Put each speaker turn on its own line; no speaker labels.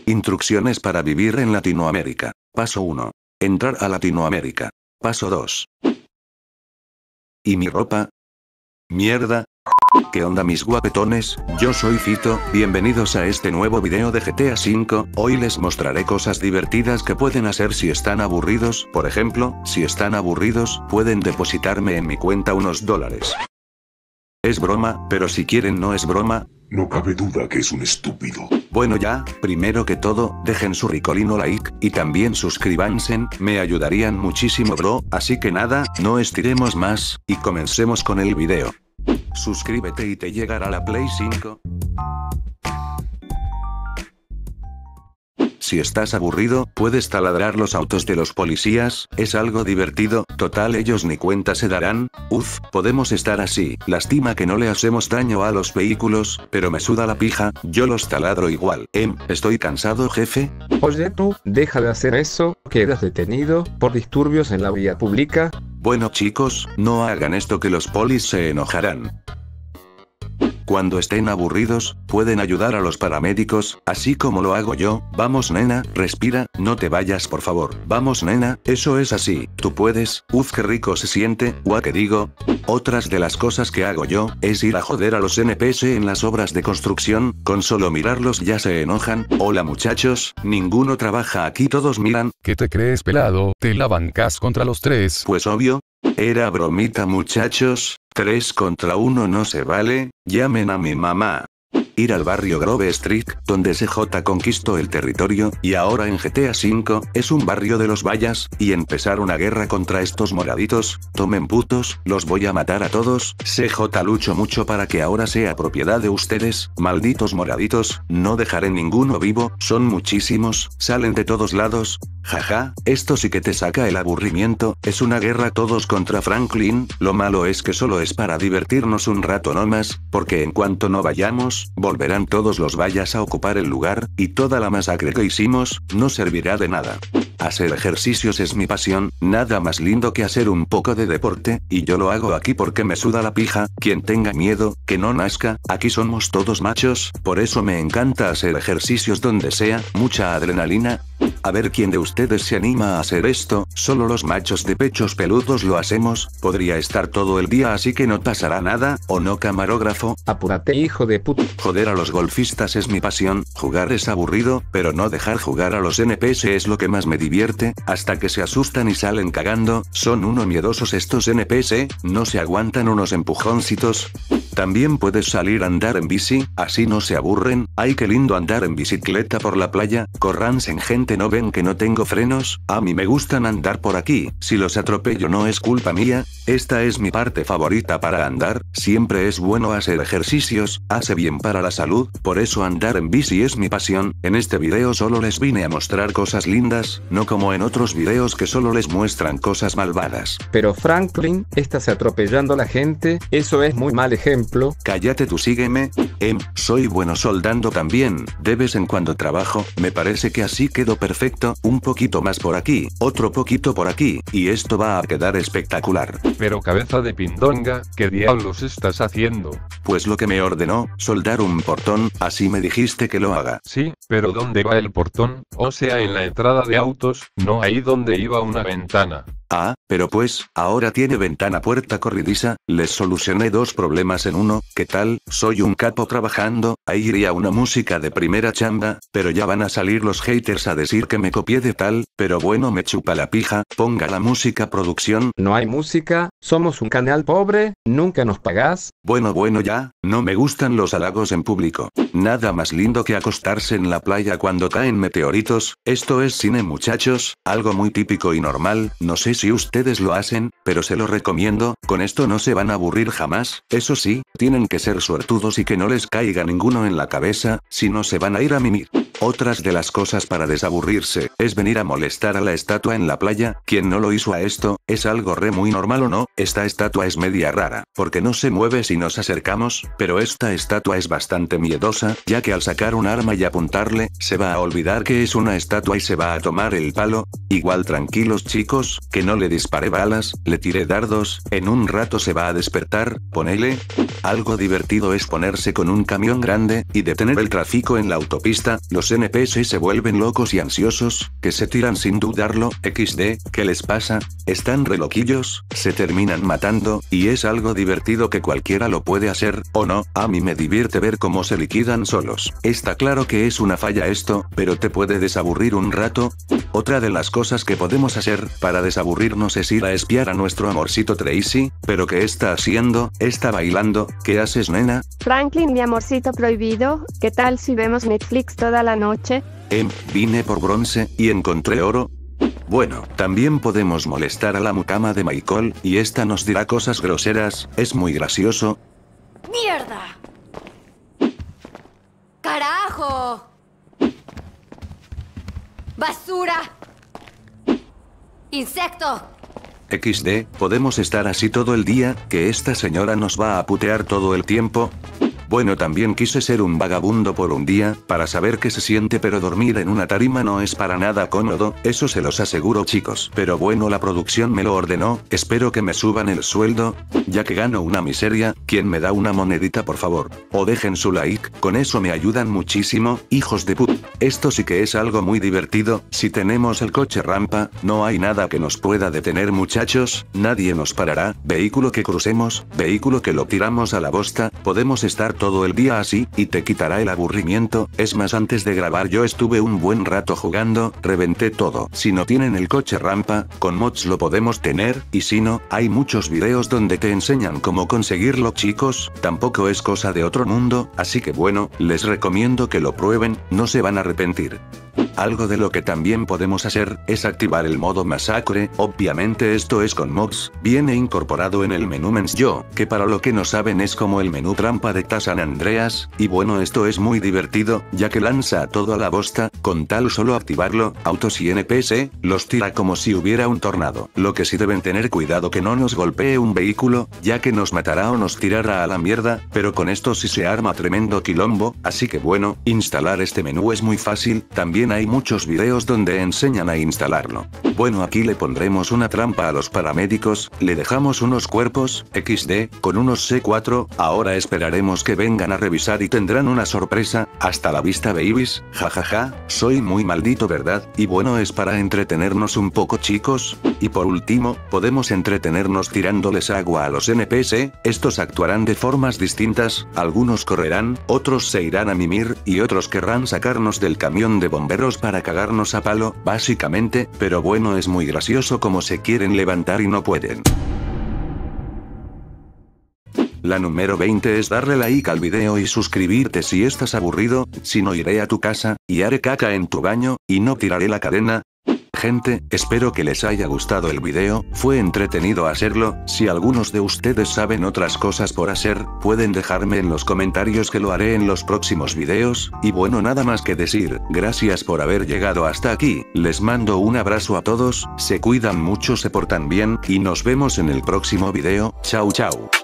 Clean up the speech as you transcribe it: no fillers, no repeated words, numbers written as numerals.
Instrucciones para vivir en Latinoamérica. Paso 1. Entrar a Latinoamérica. Paso 2. ¿Y mi ropa? Mierda. ¿Qué onda mis guapetones? Yo soy Fito, bienvenidos a este nuevo video de GTA V, hoy les mostraré cosas divertidas que pueden hacer si están aburridos, por ejemplo, si están aburridos, pueden depositarme en mi cuenta unos $. Es broma, pero si quieren no es broma.
No cabe duda que es un estúpido.
Bueno ya, primero que todo, dejen su ricolino like, y también suscríbanse, me ayudarían muchísimo bro, así que nada, no estiremos más, y comencemos con el video. Suscríbete y te llegará la Play 5. Si estás aburrido, puedes taladrar los autos de los policías, es algo divertido, total ellos ni cuenta se darán. Podemos estar así, lástima que no le hacemos daño a los vehículos, pero me suda la pija, yo los taladro igual. Estoy cansado jefe.
Oye tú, deja de hacer eso, quedas detenido, por disturbios en la vía pública.
Bueno chicos, no hagan esto que los polis se enojarán. Cuando estén aburridos, pueden ayudar a los paramédicos, así como lo hago yo. Vamos nena, respira, no te vayas por favor. Vamos nena, eso es así, tú puedes. Qué rico se siente, que digo. Otras de las cosas que hago yo, es ir a joder a los NPC en las obras de construcción, con solo mirarlos ya se enojan. Hola muchachos, ninguno trabaja aquí, todos miran.
¿Qué te crees pelado? ¿Te la bancas contra los tres?
Pues obvio. Era bromita muchachos, 3 contra 1 no se vale, llamen a mi mamá. Ir al barrio Grove Street, donde CJ conquistó el territorio, y ahora en GTA V, es un barrio de los vallas, y empezar una guerra contra estos moraditos, tomen putos, los voy a matar a todos, CJ lucho mucho para que ahora sea propiedad de ustedes, malditos moraditos, no dejaré ninguno vivo, son muchísimos, salen de todos lados. Jaja, esto sí que te saca el aburrimiento, es una guerra todos contra Franklin, lo malo es que solo es para divertirnos un rato no más, porque en cuanto no vayamos, volverán todos los vallas a ocupar el lugar, y toda la masacre que hicimos, no servirá de nada. Hacer ejercicios es mi pasión, nada más lindo que hacer un poco de deporte, y yo lo hago aquí porque me suda la pija, quien tenga miedo, que no nazca, aquí somos todos machos, por eso me encanta hacer ejercicios donde sea, mucha adrenalina. A ver quién de ustedes se anima a hacer esto, solo los machos de pechos peludos lo hacemos, podría estar todo el día así que no pasará nada, ¿o no camarógrafo?
Apúrate hijo de puta.
Joder a los golfistas es mi pasión, jugar es aburrido, pero no dejar jugar a los NPC es lo que más me divierte, hasta que se asustan y salen cagando, son uno miedosos estos NPC, no se aguantan unos empujoncitos. También puedes salir a andar en bici, así no se aburren, ay qué lindo andar en bicicleta por la playa, corranse en gente no ven que no tengo frenos, a mí me gustan andar por aquí, si los atropello no es culpa mía, esta es mi parte favorita para andar, siempre es bueno hacer ejercicios, hace bien para la salud, por eso andar en bici es mi pasión, en este video solo les vine a mostrar cosas lindas, no como en otros videos que solo les muestran cosas malvadas.
Pero Franklin, estás atropellando a la gente, eso es muy mal ejemplo.
Cállate tú sígueme, soy bueno soldando también, de vez en cuando trabajo, me parece que así quedo perfecto, un poquito más por aquí, otro poquito por aquí, y esto va a quedar espectacular.
Pero cabeza de pindonga, ¿qué diablos estás haciendo?
Pues lo que me ordenó, soldar un portón, así me dijiste que lo haga.
Sí, pero ¿dónde va el portón? O sea en la entrada de autos, no ahí donde iba una ventana.
Ah, pero pues, ahora tiene ventana puerta corrediza, les solucioné 2 problemas en uno, ¿qué tal? Soy un capo trabajando, ahí iría una música de primera chamba, pero ya van a salir los haters a decir que me copié de tal, pero bueno me chupa la pija, ponga la música producción.
No hay música, somos un canal pobre, nunca nos pagás.
Bueno ya, no me gustan los halagos en público. Nada más lindo que acostarse en la playa cuando caen meteoritos, esto es cine muchachos, algo muy típico y normal, no sé si ustedes lo hacen, pero se lo recomiendo, con esto no se van a aburrir jamás, eso sí, tienen que ser suertudos y que no les caiga ninguno en la cabeza, si no se van a ir a mimir. Otras de las cosas para desaburrirse, es venir a molestar a la estatua en la playa, quien no lo hizo a esto, es algo muy normal o no, esta estatua es media rara, porque no se mueve si nos acercamos, pero esta estatua es bastante miedosa, ya que al sacar un arma y apuntarle, se va a olvidar que es una estatua y se va a tomar el palo. Igual tranquilos chicos, que no le disparé balas, le tiré dardos, en un rato se va a despertar, ponele. Algo divertido es ponerse con un camión grande, y detener el tráfico en la autopista, los NPC se vuelven locos y ansiosos, que se tiran sin dudarlo, XD, ¿qué les pasa? Están re loquillos, se terminan matando, y es algo divertido que cualquiera lo puede hacer, ¿o no? A mí me divierte ver cómo se liquidan solos. Está claro que es una falla esto, pero te puede desaburrir un rato. Otra de las cosas que podemos hacer, para desaburrirnos es ir a espiar a nuestro amorcito Tracy, pero ¿qué está haciendo? ¿Está bailando? ¿Qué haces, nena?
Franklin, mi amorcito prohibido, ¿qué tal si vemos Netflix toda la noche?
Vine por bronce, y encontré oro. Bueno, también podemos molestar a la mucama de Michael, y esta nos dirá cosas groseras, es muy gracioso.
¡Mierda! ¡Carajo! ¡Basura! ¡Insecto!
XD, podemos estar así todo el día, que esta señora nos va a putear todo el tiempo. Bueno, también quise ser un vagabundo por un día, para saber qué se siente, pero dormir en una tarima no es para nada cómodo, eso se los aseguro, chicos. Pero bueno, la producción me lo ordenó, espero que me suban el sueldo, ya que gano una miseria. ¿Quién me da una monedita, por favor? O dejen su like, con eso me ayudan muchísimo, hijos de put. Esto sí que es algo muy divertido, si tenemos el coche rampa, no hay nada que nos pueda detener, muchachos, nadie nos parará, vehículo que crucemos, vehículo que lo tiramos a la bosta, podemos estar todo el día así, y te quitará el aburrimiento. Es más, antes de grabar yo estuve un buen rato jugando, reventé todo. Si no tienen el coche rampa, con mods lo podemos tener, y si no, hay muchos videos donde te enseñan cómo conseguirlo, chicos, tampoco es cosa de otro mundo, así que bueno, les recomiendo que lo prueben, no se van a arrepentir. Algo de lo que también podemos hacer, es activar el modo masacre, obviamente esto es con mods, viene incorporado en el menú Men's Yo, que para lo que no saben es como el menú trampa de San Andreas, y bueno, esto es muy divertido, ya que lanza todo a la bosta, con tal solo activarlo, autos y NPC, los tira como si hubiera un tornado. Lo que sí deben tener cuidado que no nos golpee un vehículo, ya que nos matará o nos tirará a la mierda, pero con esto sí se arma tremendo quilombo, así que bueno, instalar este menú es muy fácil, también hay muchos videos donde enseñan a instalarlo. Bueno, aquí le pondremos una trampa a los paramédicos, le dejamos unos cuerpos, XD, con unos C4, ahora esperaremos que vengan a revisar y tendrán una sorpresa, hasta la vista babies, jajaja, soy muy maldito, ¿verdad? Y bueno, es para entretenernos un poco, chicos. Y por último, podemos entretenernos tirándoles agua a los NPC, estos actuarán de formas distintas, algunos correrán, otros se irán a mimir, y otros querrán sacarnos del camión de bomberos para cagarnos a palo, básicamente, pero bueno, es muy gracioso como se quieren levantar y no pueden. La número 20 es darle like al video y suscribirte si estás aburrido, si no iré a tu casa, y haré caca en tu baño, y no tiraré la cadena. Gente, espero que les haya gustado el video, fue entretenido hacerlo, si algunos de ustedes saben otras cosas por hacer, pueden dejarme en los comentarios que lo haré en los próximos videos, y bueno, nada más que decir, gracias por haber llegado hasta aquí, les mando un abrazo a todos, se cuidan mucho, se portan bien, y nos vemos en el próximo video, chau chau.